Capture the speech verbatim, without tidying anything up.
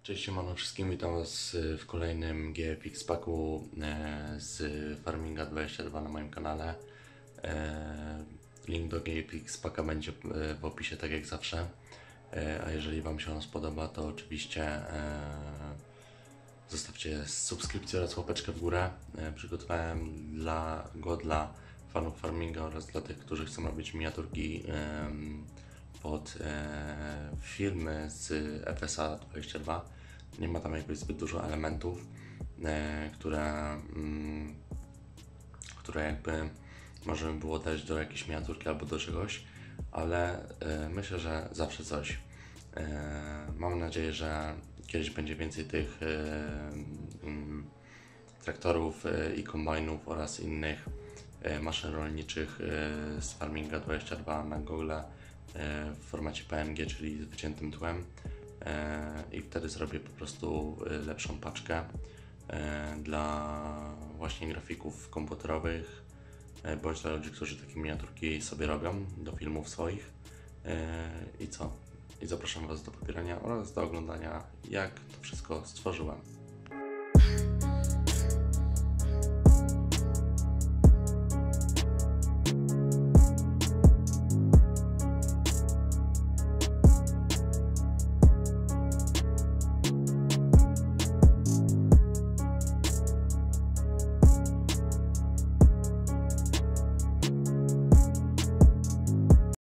Cześć, siemano wszystkim, witam Was w kolejnym G F X Packu e, z Farminga dwadzieścia dwa na moim kanale. E, Link do G F X Packa będzie e, w opisie, tak jak zawsze. E, A jeżeli Wam się on spodoba, to oczywiście e, zostawcie subskrypcję oraz łapeczkę w górę. E, Przygotowałem dla, go dla fanów Farminga oraz dla tych, którzy chcą robić miniaturki e, pod e, filmy z F S A dwadzieścia dwa. Nie ma tam jakby zbyt dużo elementów, e, które, mm, które jakby można by było dać do jakiejś miniaturki albo do czegoś, ale e, myślę, że zawsze coś. E, mam nadzieję, że kiedyś będzie więcej tych e, mm, traktorów e, i kombajnów oraz innych e, maszyn rolniczych e, z Farminga dwadzieścia dwa na Google e, w formacie P N G, czyli z wyciętym tłem. I wtedy zrobię po prostu lepszą paczkę dla właśnie grafików komputerowych bądź dla ludzi, którzy takie miniaturki sobie robią do filmów swoich. I co? I zapraszam Was do pobierania oraz do oglądania, jak to wszystko stworzyłem.